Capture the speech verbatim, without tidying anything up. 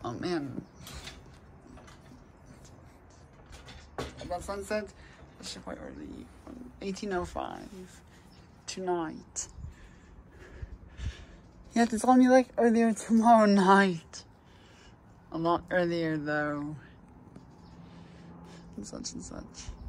Oh man. About sunset, it's actually quite early. eighteen oh five tonight. You have to tell me like earlier tomorrow night. A lot earlier though. And such and such.